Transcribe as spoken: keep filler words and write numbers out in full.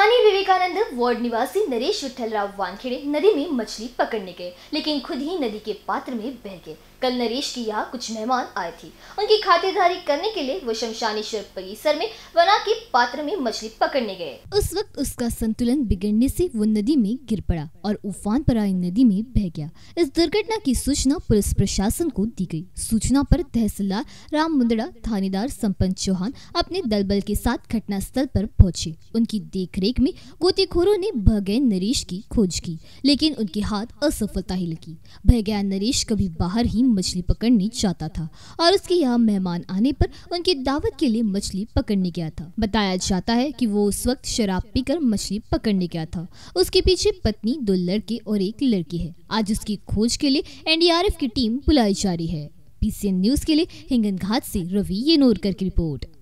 Swami Vivekananda ward निवासी नरेश विठलराव वानखेड़े नदी में मछली पकड़ने गए, लेकिन खुद ही नदी के पात्र में बह गए। कल नरेश के यहाँ कुछ मेहमान आए थे। उनकी खातिरदारी करने के लिए वो शमशानेश्वर परिसर में वना के पात्र में मछली पकड़ने गए। उस वक्त उसका संतुलन बिगड़ने से वो नदी में गिर पड़ा और उफान पर आई नदी में बह गया। इस दुर्घटना की सूचना पुलिस प्रशासन को दी गई। सूचना पर तहसीलदार राम मुंदड़ा, थानेदार संपन्न चौहान अपने दलबल के साथ घटना स्थल पर पहुंचे। उनकी देखरेख में गोताखोरों ने बह गए नरेश की खोज की, लेकिन उनके हाथ असफलता ही लगी। बह गया नरेश कभी बाहर ही मछली पकड़ने जाता था और उसके यहाँ मेहमान आने पर उनकी दावत के लिए मछली पकड़ने गया था। बताया जाता है कि वो उस वक्त शराब पीकर मछली पकड़ने गया था। उसके पीछे पत्नी, दो लड़के और एक लड़की है। आज उसकी खोज के लिए एन डी आर एफ की टीम बुलाई जा रही है। पी सी एन न्यूज के लिए हिंगन घाट से रवि येनोरकर की रिपोर्ट।